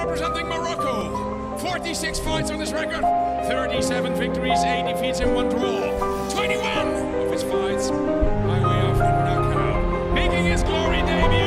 representing Morocco. 46 fights on his record, 37 victories, 8 defeats and 1 draw. 21 of his fights by way of knockout. Making his glory debut